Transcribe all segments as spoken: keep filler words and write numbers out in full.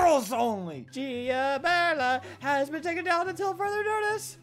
girls only. Giabella has been taken down until further notice.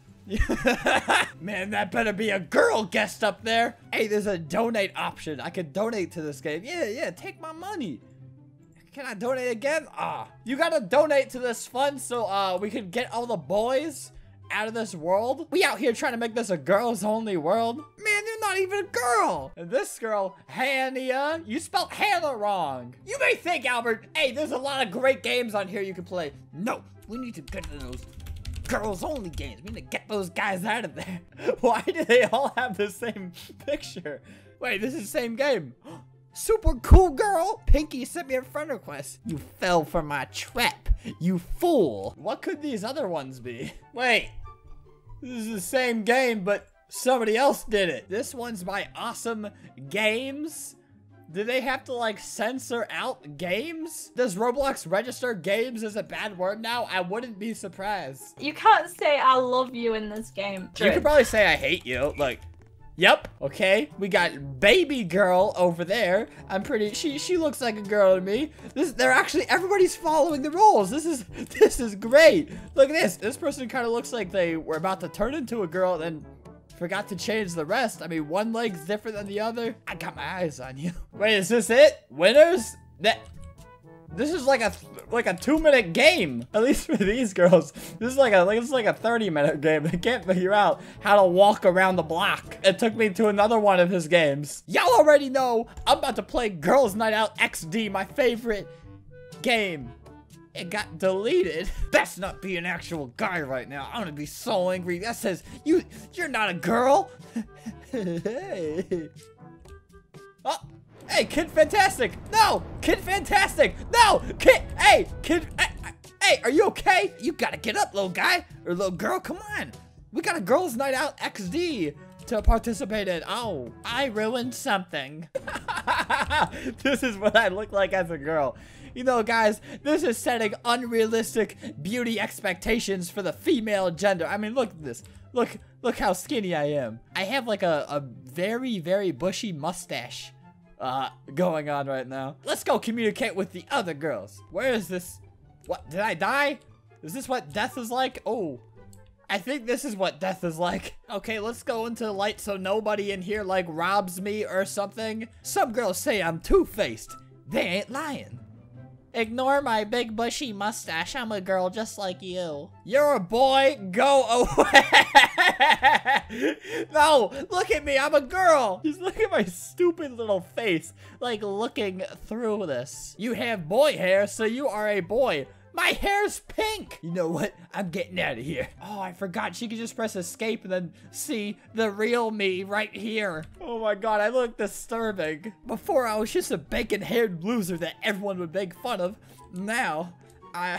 Man, that better be a girl guest up there. Hey, there's a donate option. I can donate to this game. Yeah, yeah, take my money. Can I donate again? Ah, you gotta donate to this fund so uh we can get all the boys out of this world. We out here trying to make this a girls only world. Man, you're not even a girl. And this girl, Hannah, you spelled Hannah wrong. You may think, Albert, hey, there's a lot of great games on here you can play. No, we need to get to those girls only games. We need to get those guys out of there. Why do they all have the same picture? Wait, this is the same game. Super cool girl. Pinky sent me a friend request. You fell for my trap, you fool. What could these other ones be? Wait, this is the same game, but somebody else did it. This one's by Awesome Games. Do they have to like censor out games? Does Roblox register games as a bad word now? I wouldn't be surprised. You can't say I love you in this game. You could probably say I hate you. Like, yep. Okay, we got baby girl over there. I'm pretty, she she looks like a girl to me. This, they're actually, everybody's following the rules. This is, this is great. Look at this. This person kind of looks like they were about to turn into a girl, then forgot to change the rest. I mean, one leg's different than the other. I got my eyes on you. Wait, is this it? Winners? That this is like a like a two minute game. At least for these girls. This is like a like it's like a thirty minute game. They can't figure out how to walk around the block. It took me to another one of his games. Y'all already know I'm about to play Girls Night Out X D, my favorite game. It got deleted. Best not be an actual guy right now. I'm gonna be so angry. That says, you, you're not a girl. Hey. Oh, hey, Kid Fantastic. No, Kid Fantastic. No, Kid, hey, Kid, hey, hey, are you okay? You gotta get up, little guy, or little girl, come on. We got a Girls Night Out X D to participate in. Oh, I ruined something. This is what I look like as a girl. You know, guys, this is setting unrealistic beauty expectations for the female gender. I mean, look at this. Look, look how skinny I am. I have like a, a very, very bushy mustache uh, going on right now. Let's go communicate with the other girls. Where is this? What, did I die? Is this what death is like? Oh, I think this is what death is like. Okay, let's go into the light so nobody in here like robs me or something. Some girls say I'm two-faced. They ain't lying. Ignore my big bushy mustache. I'm a girl just like you. You're a boy. Go away. No, look at me. I'm a girl. Just look at my stupid little face. Like looking through this. You have boy hair, so you are a boy. My hair's pink. You know what? I'm getting out of here. Oh, I forgot she could just press escape and then see the real me right here. Oh my God, I look disturbing. Before I was just a bacon-haired loser that everyone would make fun of. Now, I...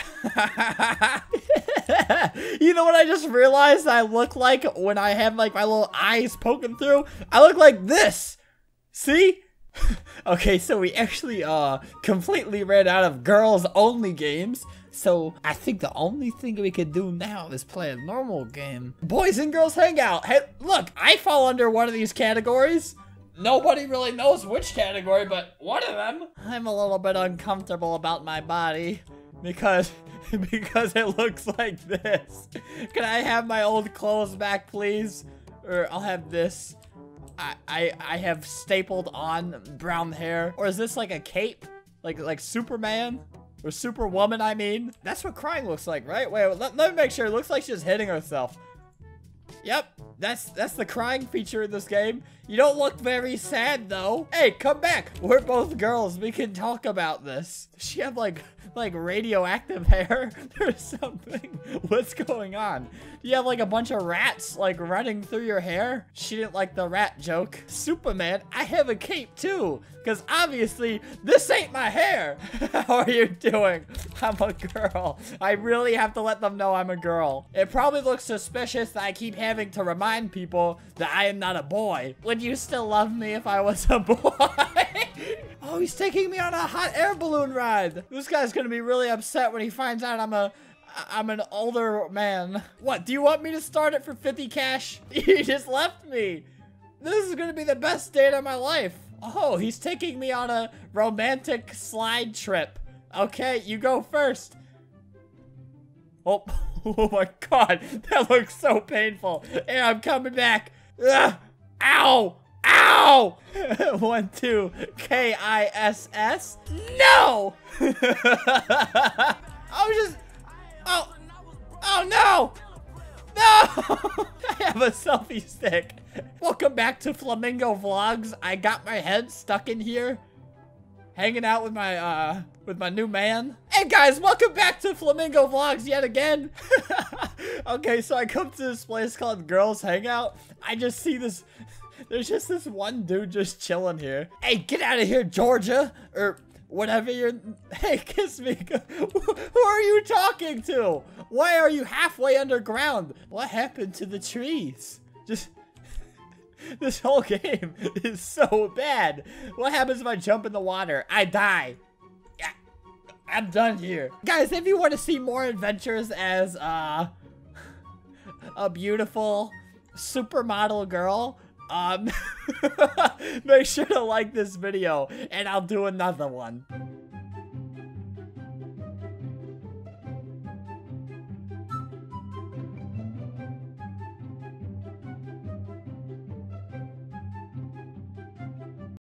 You know what I just realized I look like when I have like my little eyes poking through? I look like this. See? Okay, so we actually uh completely ran out of girls only games. So I think the only thing we could do now is play a normal game. Boys and girls hangout. Hey, look, I fall under one of these categories. Nobody really knows which category, but one of them. I'm a little bit uncomfortable about my body because because it looks like this. Can I have my old clothes back, please? Or I'll have this. I, I I have stapled on brown hair. Or is this like a cape? Like like Superman? Or Superwoman, I mean? That's what crying looks like, right? Wait, let, let me make sure. It looks like she's hitting herself. Yep, that's that's the crying feature in this game. You don't look very sad, though. Hey, come back. We're both girls. We can talk about this. Does she have, like, like radioactive hair or something? What's going on? Do you have, like, a bunch of rats, like, running through your hair? She didn't like the rat joke. Superman, I have a cape, too. Because, obviously, this ain't my hair. How are you doing? I'm a girl. I really have to let them know I'm a girl. It probably looks suspicious that I keep having to remind people that I am not a boy. Would you still love me if I was a boy? Oh, he's taking me on a hot air balloon ride. This guy's gonna be really upset when he finds out I'm a I'm an older man. What, do you want me to start it for fifty cash? You just left me. This is gonna be the best date of my life. Oh, he's taking me on a romantic slide trip. Okay, you go first. Oh, oh my God, that looks so painful. And I'm coming back. Ugh. Ow, ow. One, two, K I S S. No. I was just, oh, oh no. No. I have a selfie stick. Welcome back to Flamingo Vlogs. I got my head stuck in here, hanging out with my, uh, with my new man. Hey guys, welcome back to Flamingo Vlogs yet again. Okay, so I come to this place called Girls Hangout. I just see this, there's just this one dude just chilling here. Hey, get out of here, Georgia, or whatever you're, hey, kiss me. Who are you talking to? Why are you halfway underground? What happened to the trees? Just, this whole game is so bad. What happens if I jump in the water? I die. Yeah, I'm done here. Guys, if you want to see more adventures as uh, a beautiful supermodel girl, um, make sure to like this video and I'll do another one.